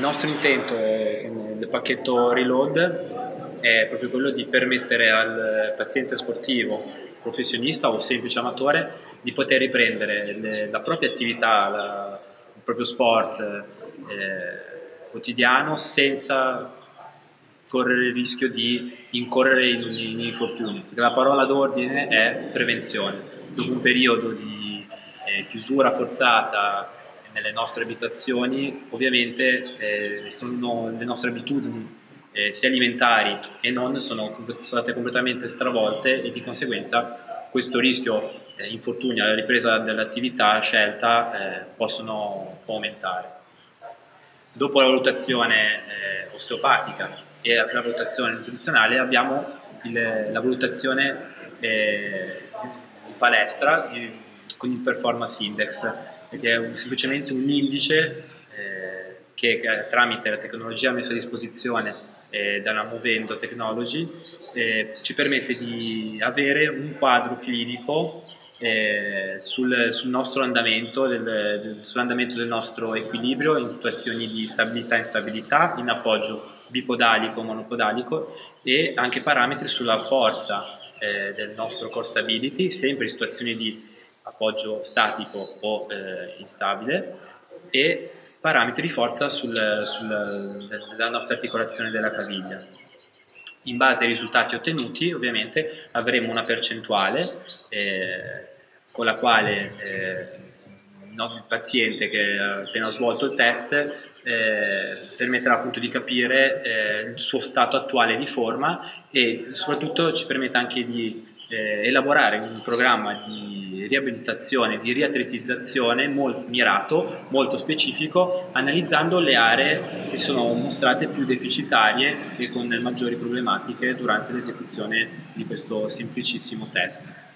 nostro intento con il pacchetto Reload è proprio quello di permettere al paziente sportivo, professionista o semplice amatore di poter riprendere la propria attività, il proprio sport quotidiano senza correre il rischio di incorrere in infortuni. La parola d'ordine è prevenzione. Dopo un periodo di chiusura forzata nelle nostre abitazioni, ovviamente le nostre abitudini sia alimentari e non sono state completamente stravolte, e di conseguenza questo rischio infortunio alla ripresa dell'attività scelta può aumentare. Dopo la valutazione osteopatica e la valutazione nutrizionale abbiamo la valutazione in palestra con il Performance Index, che è semplicemente un indice che tramite la tecnologia messa a disposizione dalla Movendo Technology ci permette di avere un quadro clinico sul nostro andamento, sull'andamento del nostro equilibrio in situazioni di stabilità e instabilità, in appoggio bipodalico o monopodalico, e anche parametri sulla forza del nostro core stability, sempre in situazioni di appoggio statico o instabile, e parametri di forza della nostra articolazione della caviglia. In base ai risultati ottenuti, ovviamente, avremo una percentuale con la quale il paziente che ha appena svolto il test permetterà appunto di capire il suo stato attuale di forma, e soprattutto ci permette anche di elaborare un programma di riabilitazione, di riatletizzazione molto mirato, molto specifico, analizzando le aree che sono mostrate più deficitarie e con maggiori problematiche durante l'esecuzione di questo semplicissimo test.